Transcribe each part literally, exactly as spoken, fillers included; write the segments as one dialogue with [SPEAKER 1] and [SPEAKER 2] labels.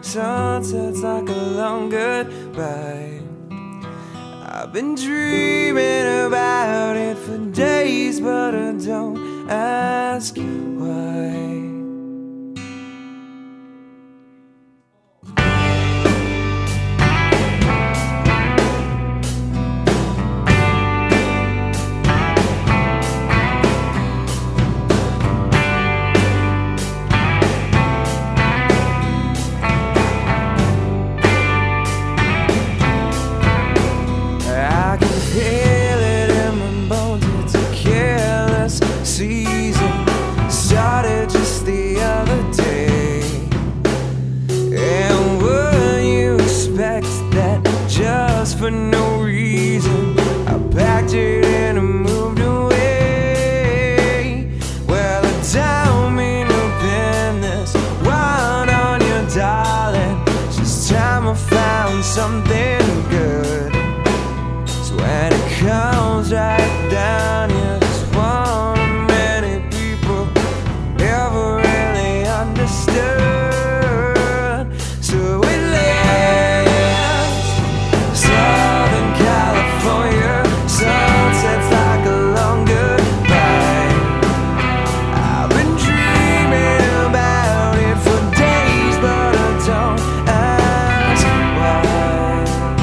[SPEAKER 1] sunsets like a long goodbye. I've been dreaming about it for days, but I don't ask why. Started just the other day, and would you expect that just for no reason I packed it in and moved away? Well, I don't mean to pin this one on you, darling. It's just time I found something good. So when it comes right down, you just want so it lasts. Southern California sunsets like a long goodbye. I've been dreaming about it for days, but I don't ask why.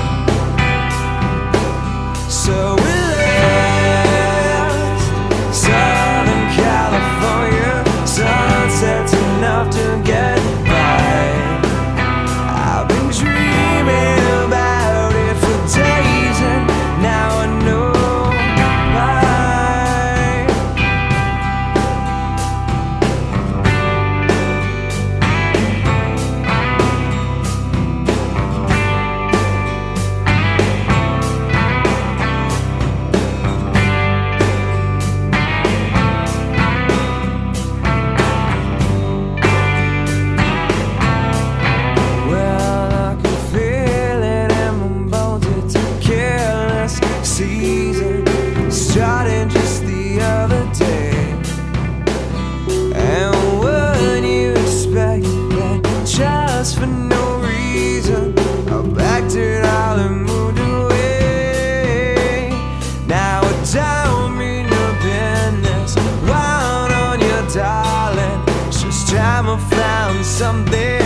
[SPEAKER 1] So it lasts. Southern California sunsets enough to get by. I've been dreaming about it for days, and now I know season started just the other day. And would you expect that just for no reason I backed it all and moved away? Now I don't mean to pin this one on you, darling. It's just time I found something